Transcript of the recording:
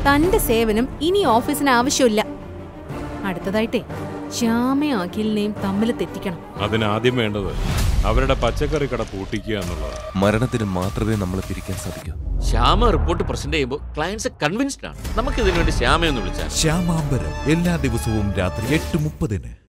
തന്റെ സേവനം ഇനി ഓഫീസിന് ആവശ്യമില്ല. അടുത്തതായിട്ടേ ശ്യാമയും അഖിലിനെയും തമ്മിൽ തെറ്റിക്കണം. അതിനാദ്യം വേണ്ടത് അവരുടെ പച്ചക്കറി കട പൂട്ടിക്കുക എന്നുള്ളത്. മരണത്തിന് മാത്രമേ നമ്മളെ പിരിക്കാൻ സാധിക്കൂ. ശ്യാമ റിപ്പോർട്ട് പ്രസന്റ് ചെയ്യുമ്പോൾ ക്ലയൻസ് കൺവിൻസ്ഡ് ആണ്. നമുക്ക് ഇതിനുവേണ്ടി ശ്യാമയൊന്ന് വിളിച്ചാൽ. ശ്യാമാംബരം എല്ലാ ദിവസവും രാത്രി 8:30.